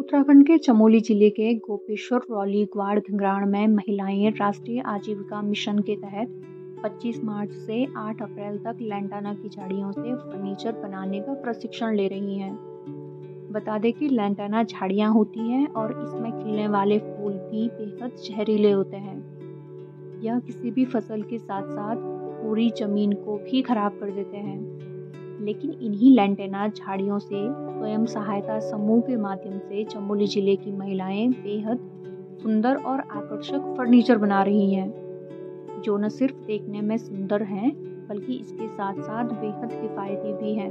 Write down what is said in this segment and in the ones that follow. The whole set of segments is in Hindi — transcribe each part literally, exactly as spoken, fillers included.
उत्तराखंड के चमोली जिले के गोपेश्वर रौली ग्वाड़ घंग्राण में महिलाएं राष्ट्रीय आजीविका मिशन के तहत पच्चीस मार्च से आठ अप्रैल तक लैंटाना की झाड़ियों से फर्नीचर बनाने का प्रशिक्षण ले रही हैं। बता दें कि लैंटाना झाड़ियां होती हैं और इसमें खिलने वाले फूल भी बेहद जहरीले होते हैं। यह किसी भी फसल के साथ साथ पूरी जमीन को भी खराब कर देते हैं। लेकिन इन्हीं लैंटाना झाड़ियों से स्वयं सहायता समूह के माध्यम से चमोली जिले की महिलाएं बेहद सुंदर और आकर्षक फर्नीचर बना रही हैं, जो न सिर्फ देखने में सुंदर हैं बल्कि इसके साथ साथ बेहद किफ़ायती भी हैं।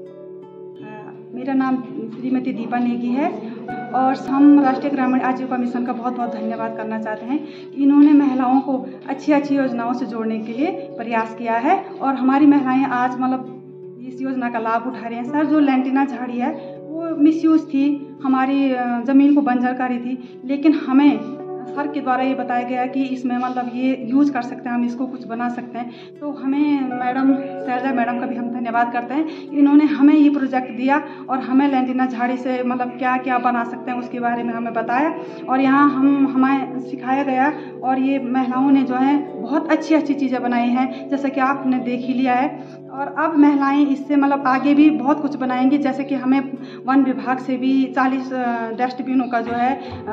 मेरा नाम श्रीमती दीपा नेगी है और हम राष्ट्रीय ग्रामीण आजीविका मिशन का बहुत बहुत धन्यवाद करना चाहते हैं कि इन्होंने महिलाओं को अच्छी अच्छी योजनाओं से जोड़ने के लिए प्रयास किया है और हमारी महिलाएं आज मतलब इस योजना का लाभ उठा रहे हैं। सर, जो लैंटाना झाड़ी है वो मिसयूज थी, हमारी ज़मीन को बंजर कर रही थी, लेकिन हमें सर के द्वारा ये बताया गया कि इसमें मतलब ये यूज़ कर सकते हैं, हम इसको कुछ बना सकते हैं। तो हमें मैडम शैलजा मैडम का भी हम धन्यवाद करते हैं, इन्होंने हमें ये प्रोजेक्ट दिया और हमें लैंटाना झाड़ी से मतलब क्या क्या बना सकते हैं उसके बारे में हमें बताया और यहाँ हम हमें सिखाया गया और ये महिलाओं ने जो है बहुत अच्छी अच्छी चीज़ें बनाई हैं, जैसे कि आपने देख ही लिया है। और अब महिलाएं इससे मतलब आगे भी बहुत कुछ बनाएंगी, जैसे कि हमें वन विभाग से भी चालीस डस्टबिनों का जो है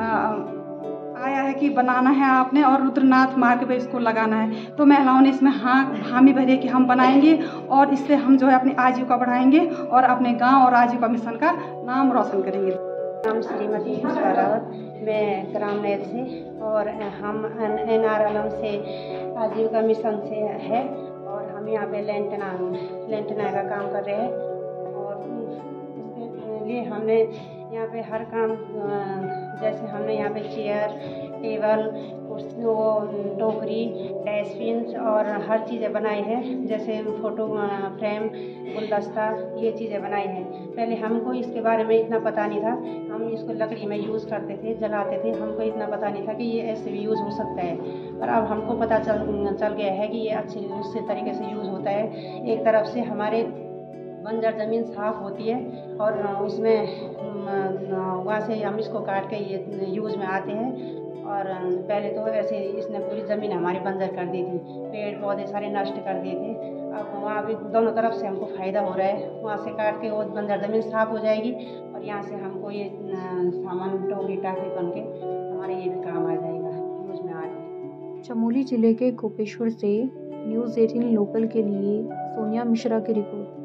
आया है कि बनाना है आपने और रुद्रनाथ मार्ग पे इसको लगाना है। तो महिलाओं ने इसमें हाँ हामी भरी कि हम बनाएंगे और इससे हम जो है अपनी आजीविका बढ़ाएंगे और अपने गांव और आजीविका मिशन का नाम रोशन करेंगे। नाम श्रीमती पुष्पा रावत, मैं ग्राम नैल से और हम एन आर एल एम से आजीविका मिशन से है और हम यहाँ पे लैंटाना लैंटाना का काम कर रहे हैं और इसके लिए हमने यहाँ पे हर काम जैसे हमने यहाँ पे चेयर, टेबल, कुर्सी, टोकरी, डस्टबिन और हर चीज़ें बनाई हैं, जैसे फोटो फ्रेम, गुलदस्ता, ये चीज़ें बनाई हैं। पहले हमको इसके बारे में इतना पता नहीं था, हम इसको लकड़ी में यूज़ करते थे, जलाते थे, हमको इतना पता नहीं था कि ये ऐसे भी यूज़ हो सकता है। और अब हमको पता चल चल गया है कि ये अच्छे उससे तरीके से यूज़ होता है। एक तरफ से हमारे बंजर ज़मीन साफ़ होती है और उसमें वहाँ से हम इसको काट के ये यूज़ में आते हैं। और पहले तो ऐसे इसने पूरी ज़मीन हमारी बंजर कर दी थी, पेड़ पौधे सारे नष्ट कर दिए थे। अब वहाँ भी दोनों तरफ से हमको फ़ायदा हो रहा है, वहाँ से काट के वो बंजर ज़मीन साफ़ हो जाएगी और यहाँ से हमको ये सामान टोकरी टाकरी बन के हमारे ये भी काम आ जाएगा, यूज़ में आएगा। चमोली जिले के गोपेश्वर से न्यूज़ अठारह लोकल के लिए सोनिया मिश्रा की रिपोर्ट।